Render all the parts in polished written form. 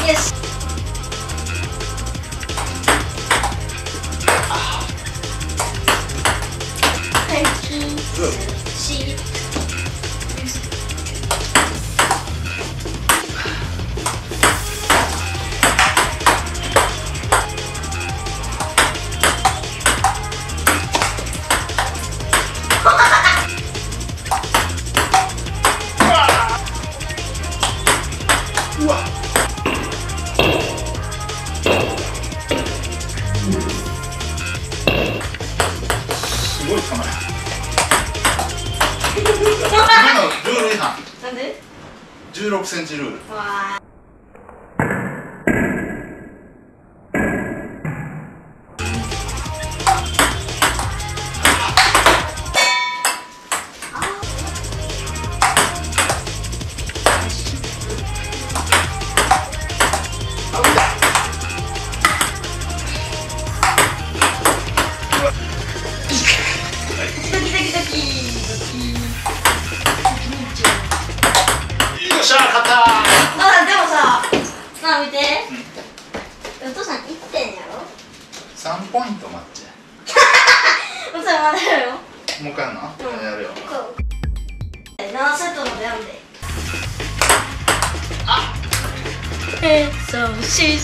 よし。 すごい構え。今のルール違反。 なんで 16センチルール。 わ見て、お父さん1点やろ。 3ポイントマッチ。 お父さんまだやるよ。 もう一回やるの？やるよ。 7セットまでやんで。 あそうし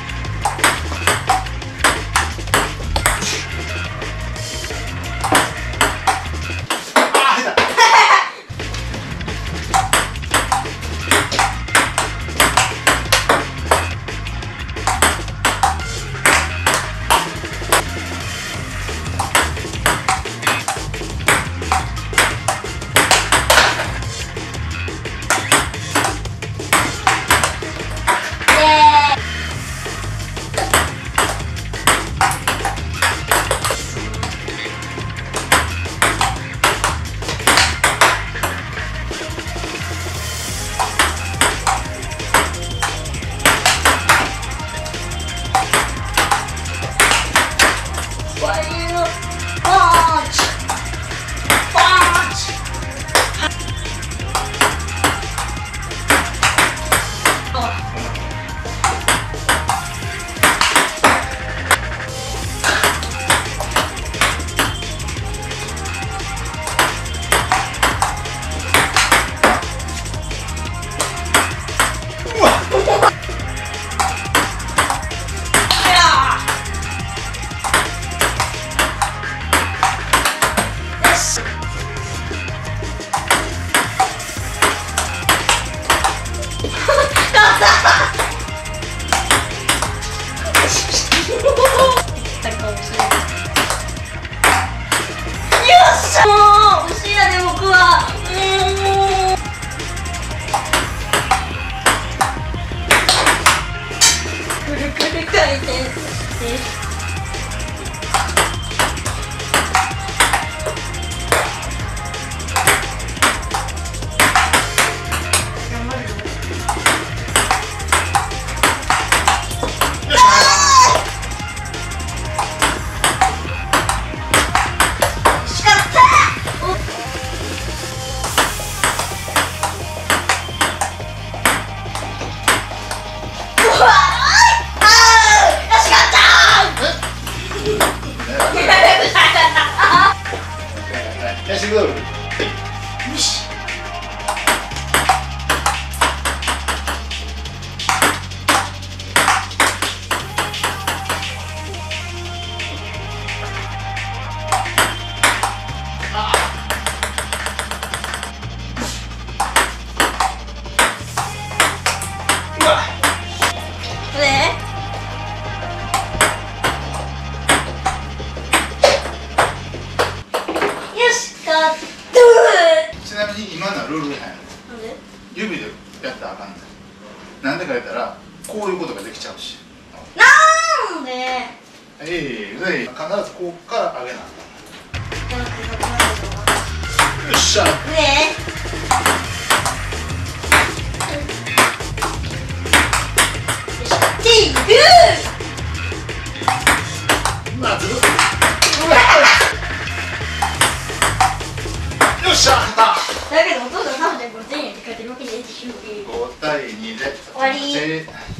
シグル。よし。ちなみに今のはルール違反やね。指でやったらあかんねん。なんでか言ったらこういうことができちゃうし。 なんで必ずここから上げなあかん。よっしゃ。よっしゃ、勝った。 だけどお父さん3.5点やって書いてるわけで5対2 で終わり。